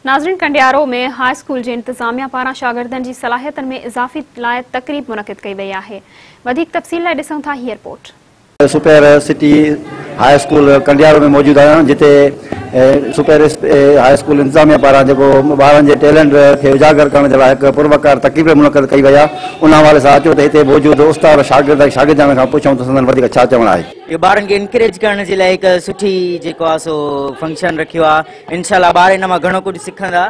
नाज़रीन, कंडियारो में high school जे इंतजामिया पारां शागिर्दनि जी सलाहियतनि में इज़ाफ़ी लाइ तक़रीब मुनक़िद कई वई आहे। वधीक तफ़सील लाइ ॾिसूं था हीअ report. Super city high school Kandiaro में मौजूद आहियां, जिते सुपर हाई स्कूल इंतजामिया पारां जेको ॿारनि जे टैलेंट खे उजागर करण जे लाइ हिकु पुरवकार तक़रीब मुनक़िद कई वई आहे। उन हवाले सां अचो त हिते मौजूद उस्ताद शागिर्दनि खां पुछूं त संदनि वधीक छा चवणु आहे। ये ॿारनि खे इनकरेज करण जे लाइ हिकु सुठी जेको आहे सो फंक्शन रखियो आहे। इंशाल्लाह ॿार इन मां घणो कुझु सिखंदा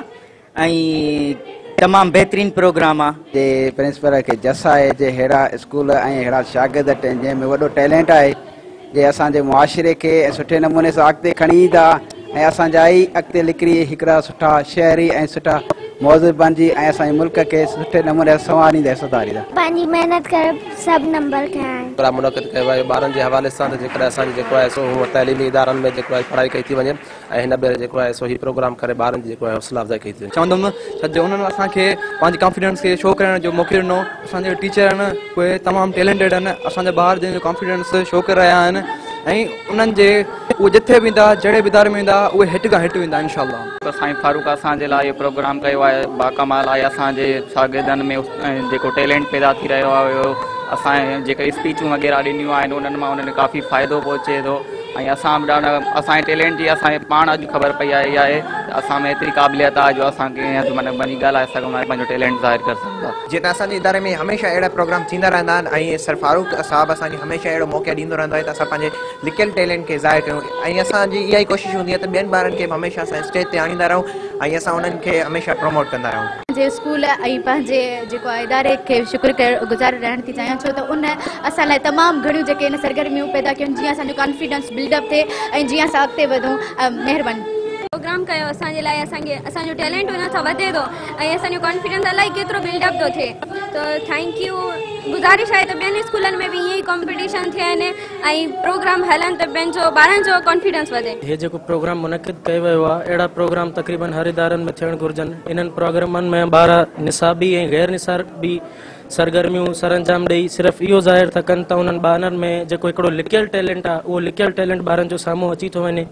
ऐं तमामु बहितरीन प्रोग्राम आहे। प्रिंसिपल खे जस आहे जे अहिड़ा स्कूल ऐं अहिड़ा शागिर्द जंहिंमें वॾो टैलेंट आहे, जे असांजे मुआशिरे खे सुठे नमूने सां अॻिते खणी ईंदा ऐं असांजा ई अॻिते निकिरी हिकिड़ा सुठा शहरी ऐं सुठा मौज़ूद बणिजी ऐं असांजे मुल्क खे सुठे नमूने संवारींदा सुधारींदा। पंहिंजी महिनत करे सभु नंबर खे प्रोग्राम मुनक़िद कयो आहे ॿारनि जे हवाले सां त जेकॾहिं असांजी जेको आहे सो हूअ तइलीमी इदारनि में जेको आहे पढ़ाई कई थी वञे ऐं हिन भेरे जेको आहे सो ही प्रोग्राम करे ॿारनि जी जेको आहे हौसला अफ़ज़ाई कई थी वञे। चवंदुमि त उन्हनि असांखे पंहिंजे कॉन्फिडेंस खे शो करण जो मौक़ो ॾिनो। असांजे टीचर आहिनि उहे तमामु टैलेंटेड आहिनि। असांजा ॿार जंहिंजो कॉन्फिडेंस शो करे रहिया आहिनि ऐं उन्हनि जे उहे जिथे बि ईंदा, जहिड़े बि इदारे में ईंदा, उहे हिट खां हिट वेंदा इंशाअल्लाह। साईं फारूक असांजे लाइ इहो प्रोग्राम कयो आहे, बाकमाल आहे। असांजे शागिर्दनि में जेको टैलेंट पैदा थी रहियो आहे, असांजे जेके स्पीचूं वग़ैरह ॾिनियूं आहिनि उन्हनि मां उन्हनि काफ़ी फ़ाइदो पहुचे थो ऐं असां बि ॾाढा असांजे टैलेंट जी असांखे पाण अॼु ख़बर पई आहे इहा आहे त असां में एतिरी क़ाबिलियत आहे जो असांखे माना वञी ॻाल्हाए सघूं ऐं पंहिंजो टैलेंट ज़ाहिर करे सघूं था। जीअं त असांजे इदारे में हमेशह अहिड़ा प्रोग्राम थींदा रहंदा आहिनि ऐं सर फारूक साहब असांखे हमेशह अहिड़ो मौक़ो ॾींदो रहंदो आहे त असां पंहिंजे लिकियल टैलेंट खे ज़ाहिर कयूं ऐं असांजी इहा ई कोशिशि हूंदी आहे त ॿियनि ॿारनि खे बि हमेशह असां स्टेज ते आणींदा रहूं ऐं असां उन्हनि खे हमेशह प्रमोट कंदा रहूं। पंहिंजे स्कूल ऐं पंहिंजे जेको आहे इदारे खे शुक्रगुज़ार रहण थी चाहियां, छो त उन असां लाइ तमामु घणियूं जेके इन सरगर्मियूं पैदा कयूं जीअं असांजो कॉन्फिडेंस बिल्डअप थिए ऐं जीअं असां अॻिते वधूं। महिरबानी। प्रोग्राम कयो असांजे लाइ, असांजो टैलेंट हुन सां वधे थो ऐं असांजो कॉन्फिडेंस इलाही केतिरो बिल्डअप थो थिए। त थैंक यू। गुज़ारिश आहे त ॿियनि स्कूलनि में बि ईअं ई कॉम्पिटिशन थियनि ऐं प्रोग्राम हलनि त पंहिंजो ॿारनि जो कॉन्फिडेंस वधे। हे जेको प्रोग्राम मुनक़िद कयो वियो आहे, अहिड़ा प्रोग्राम तक़रीबन हर इदारनि में थियणु घुरिजनि। इन्हनि प्रोग्रामनि में ॿार निसाबी ऐं गैर निसाबी सरगर्मियूं सर अंजाम ॾेई सिर्फ़ु इहो ज़ाहिर था कनि त उन्हनि ॿारनि में जेको हिकिड़ो लिकियल टैलेंट आहे, उहो लिकियल टैलेंट ॿारनि जो साम्हूं अची थो वञे।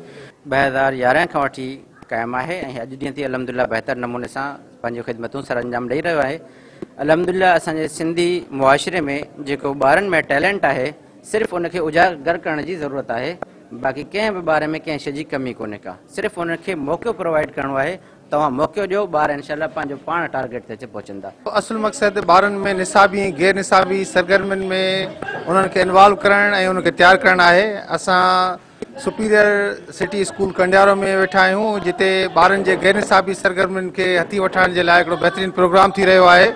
2011 खां वठी क़ाइमु आहे ऐं अॼु ॾींहं ते अलहमदुलिल्लाह बहितर नमूने सां पंहिंजूं ख़िदमतूं सर अंजाम ॾेई रहियो आहे। अलहमदुलिल्लाह असांजे सिंधी मुआशिरे में जेको ॿारनि में टैलेंट आहे, सिर्फ़ु उनखे उजागर करण जी ज़रूरत आहे। बाक़ी कंहिं बि ॿार में कंहिं शइ जी कमी कोन्हे का, सिर्फ़ु उनखे मौक़ो प्रोवाइड करिणो आहे। तव्हां मौक़ो ॾियो, ॿार इंशाअल्लाह पंहिंजो पाण टारगेट ते अची पहुचंदा। असुल मक़सदु ॿारनि में निसाबी ऐं गैर निसाबी सरगर्मियुनि में उन्हनि खे इन्वॉल्व करणु ऐं उनखे तयारु करणु आहे। असां सुपीरियर सिटी स्कूल कंडियारो में वेठा आहियूं, जिते ॿारनि जे गैर निसाबी सरगर्मियुनि खे हथी वठण जे लाइ हिकिड़ो बहितरीनु प्रोग्राम थी रहियो आहे।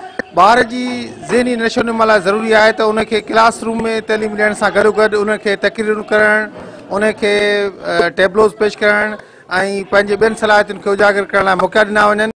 ॿार जी ज़हनी नशोनुमा लाइ ज़रूरी आहे त उनखे क्लासरूम में तइलीम ॾियण सां गॾोगॾु उनखे तक़रीरूं करणु, उनखे टेबलोस पेश करणु ऐं पंहिंजे ॿियनि सलाहियतुनि खे उजागर करण लाइ मौक़ा ॾिना वञनि।